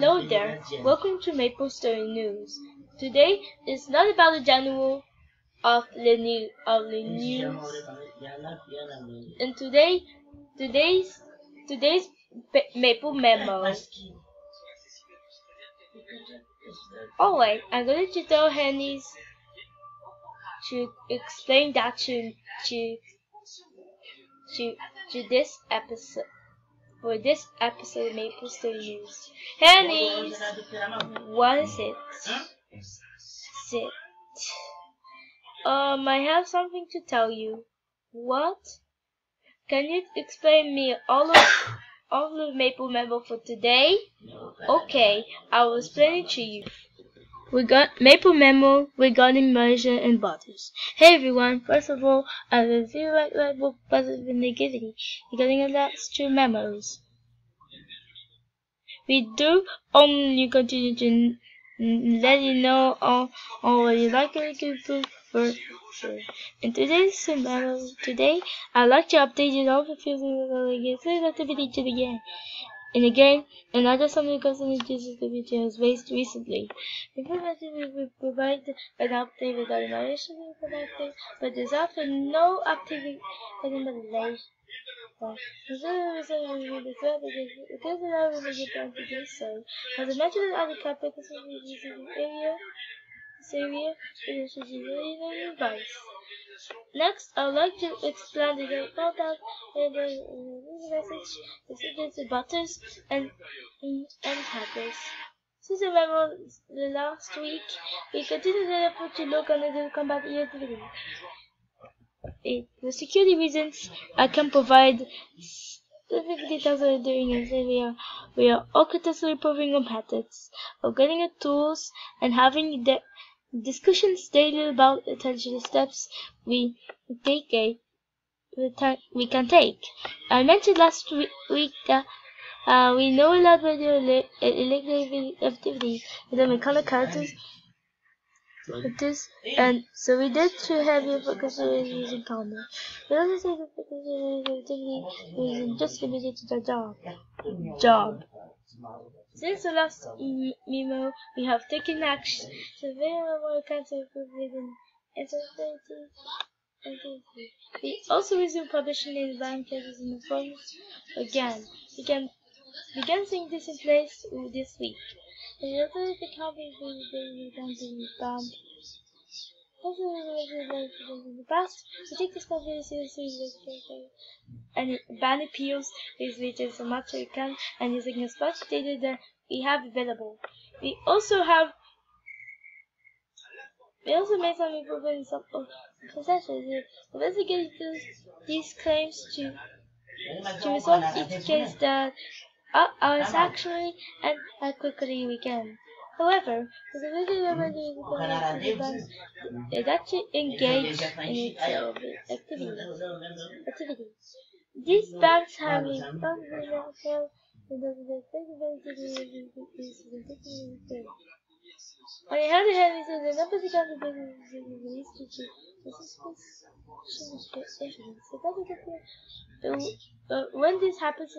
Hello there, welcome to MapleStory News. Today is not about the general of the news, and today's Maple Memo. Alright, I'm going to tell Henny's to explain that to this episode. For this episode of MapleStory News. Henny, what is it? Sit. I have something to tell you. What? Can you explain me all of Maple Memo for today? Okay, I will explain it to you. We got Maple Memo regarding Malaysia and borders. Hey everyone, first of all, I will see right book positive and negativity regarding the last two memos. We do only continue to let you know all what you like and you for sure. In today's memo today, I'd like to update you all the feelings activity to the game. In the game, another something concerning Jesus activity was raised recently. We provide an update regarding Malaysia, but there's often no update regarding Malaysia. As I mentioned, anti-climactic area is a device. Next, I would like to explain the product and the message, the buttons and tablets. Since I remember the last week, we continued the effort to look under the combat activity. For security reasons, I can provide specific details during this area. We are all continuously improving on patterns, upgrading the tools, and having the discussions daily about potential steps we can take. I mentioned last week that we know a lot about the illegal activity and the mechanical characters. And so we did to have you focus on using Kanna. We also say that the activity is just limited to the job. Since the last memo, we have taken action to very more cancer within we also resume publishing in blank cases in the forums again. We can begin seeing this in place this week. The other copy will be done in banned. Also, in the past, we take this copy seriously and ban appeals is reaching so much we can and using as much data that we have available. We also made some improvements of possessions. Investigating these claims to resolve each case that ours actually and as quickly we can. However, the video is actually engaged in its activity. These banks have on the other hand, we said the numbers account of released to when this happens,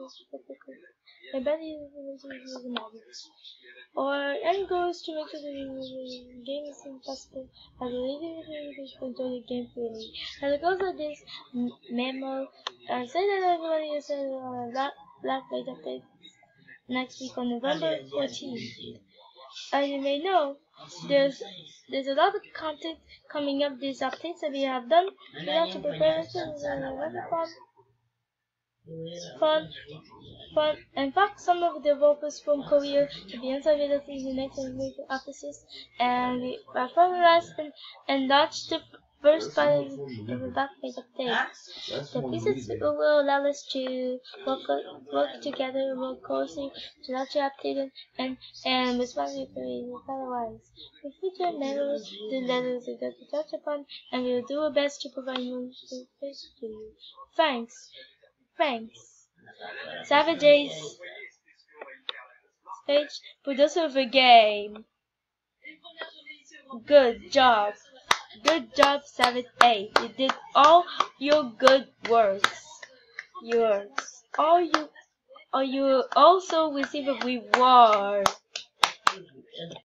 our end goal is to make sure that the game is impossible as a leader control the game freely. As a goal of this memo, I say that everybody is Black Blade update next week on November 14th. As you may know, there's a lot of content coming up. These updates that we have done. We have to prepare fun. In fact, some of the developers from Korea to be inside with us in the next offices, and we are finalized and launched the first part of the backpage update. The pieces will allow us to work together more closely to not update and respond otherwise. We feature memos, the letters that we touch upon, and we will do our best to provide more information to you. Thanks. Savage's stage producer of the game. Good job, Savage A. You did all your good works. or you also receive a reward.